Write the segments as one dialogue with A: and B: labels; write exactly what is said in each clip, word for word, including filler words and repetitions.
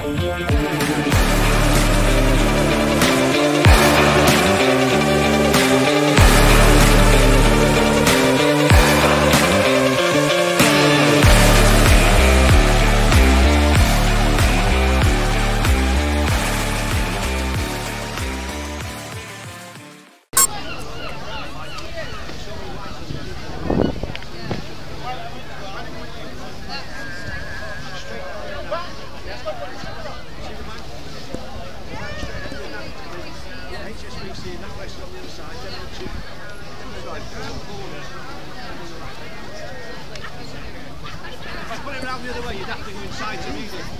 A: The other way, you'd have to go inside to read it.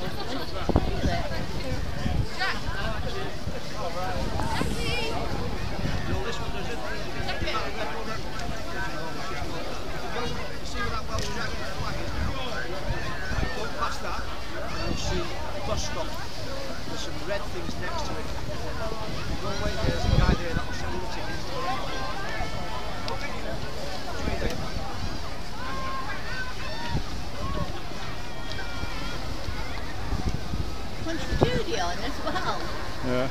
A: Jack! No, this one does it. You see where that well jack flag is now? Go past that and you'll see bus stop. There's some red things next to it. You go away there, there's a guy there that'll sell you the tickets.
B: Studio as well.
C: Yeah.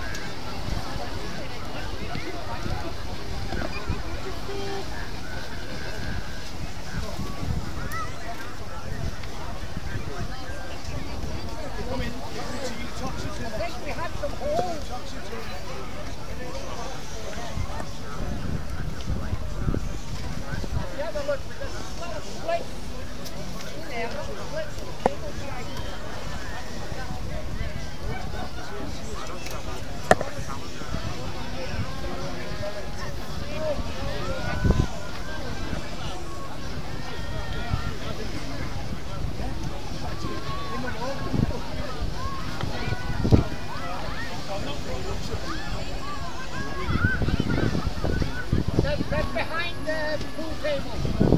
A: Come in, to you, Toxicity. I think we had some whole Toxicity. Have a look, there's a lot of splits in there, a lot of splits and cable behind. That's behind the pool table.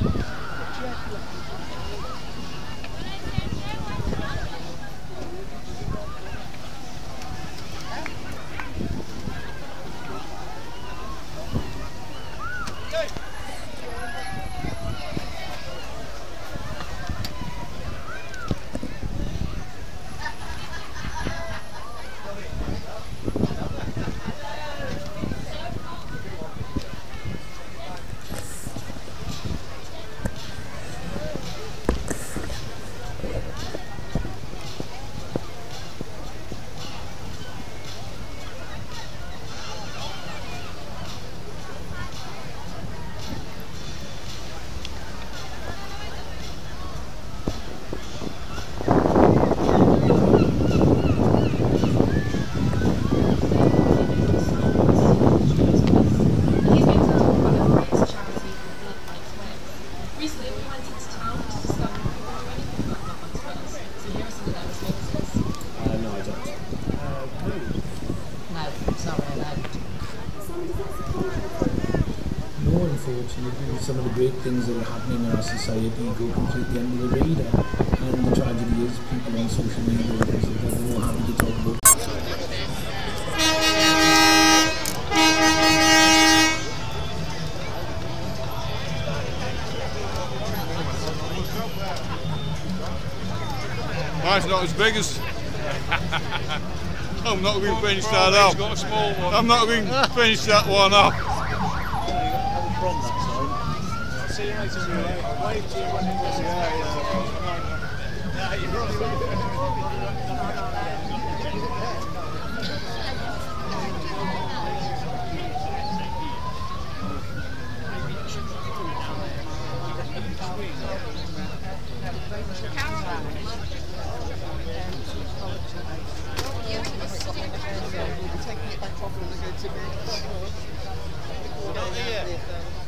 D: Unfortunately, some of the great things that are happening in our society go completely under the radar, and the tragedy is people on social media and things like that are more happy to talk about.
C: Mine's not as big as. I'm not going to finish that up.
A: Got a small one.
C: I'm not going to finish that one up.
A: From that side. See you later. Wave to you when it was. Yeah, yeah. Yeah, you're right.
B: Taking it back off when they go to bed.
A: Not here.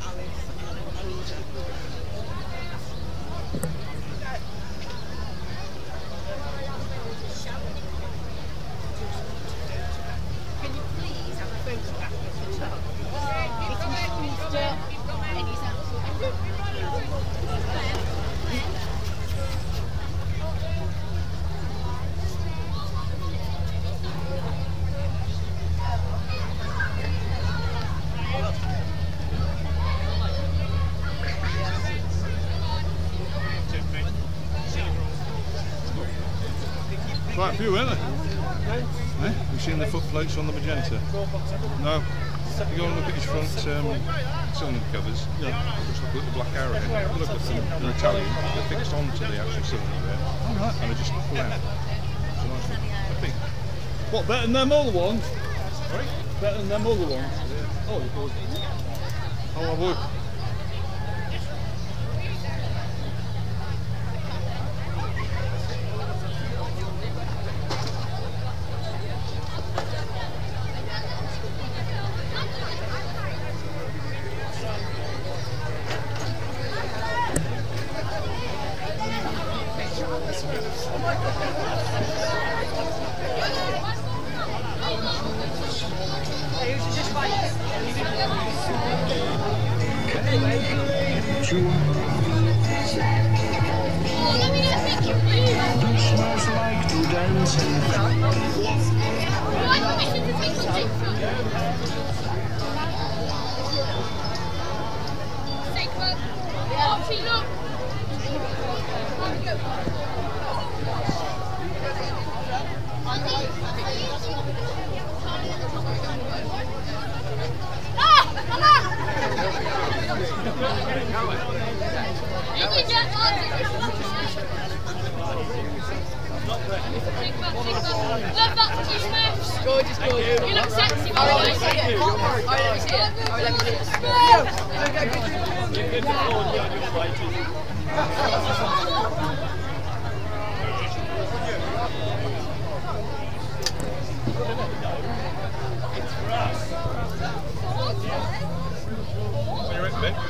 B: Can you please have a photograph of the tub? It's Mister and he's absolutely...
C: Quite a few, isn't there?
E: Eh? You've seen the footplates on the magenta?
C: No.
E: You go and look at his front um, cylinder covers.
C: Yeah.
E: Just look at the black arrow. Look at them. They're Italian. They're fixed onto the actual cylinder there.
C: All right.
E: And they just pull out. It's a nice one. I think.
C: What, better than them other ones?
E: Sorry?
C: Better than them other ones?
E: Yeah.
C: Oh, good. I'll have a look.
F: Love that for two Smiths. Gorgeous, gorgeous. You look sexy, by the way. Alright, let me see it. Alright, let me see it.
E: You're in bed.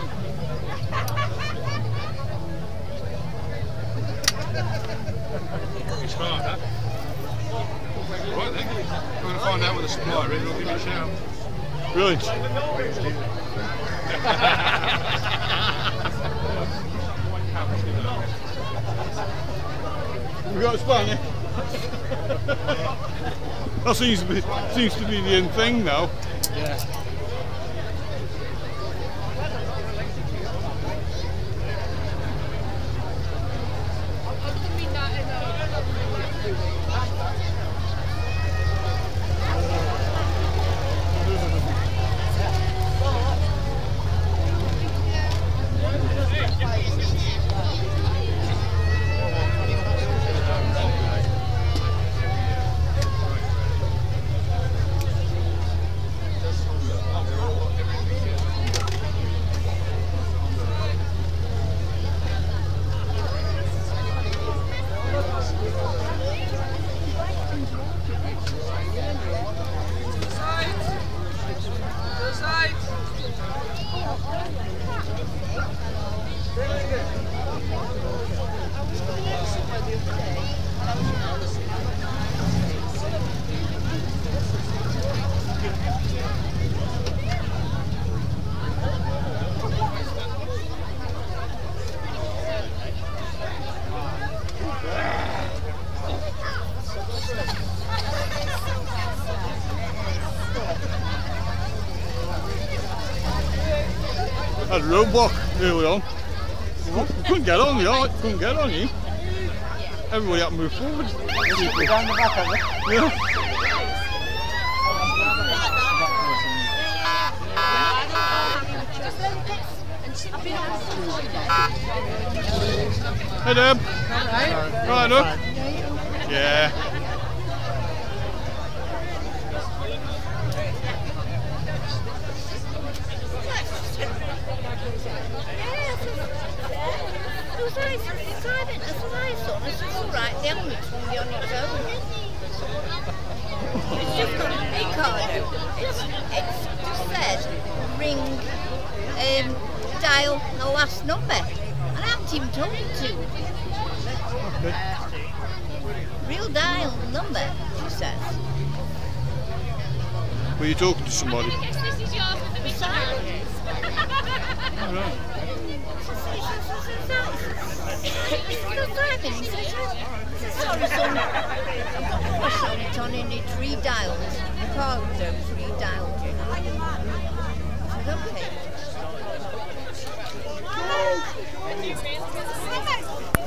E: It's hard, huh? Right then, I'm going to find out what the supplier is and I'll give you a shout.
C: Brilliant. We got a spanner. That seems to be seems to be the end thing now.
A: Yeah.
C: Had a roadblock early on. You couldn't get on, you couldn't get on you. Everybody had to move forward.
A: Down the back of it.
C: Yeah. Hey Deb. Alright. Right up. Yeah.
B: It's alright, the helmet's won't be on its own. It's just got a big card. It's, it's just said ring, um, dial the last number. And I haven't even told it to. Real dial number, she says.
C: Were you talking to somebody?
F: I guess this is yours with the big
B: Silence.
C: Oh, right.
B: Still driving. He says, sorry son, I've got a push on it on and it's redialed. The car was over, redialed, you know. I said, okay.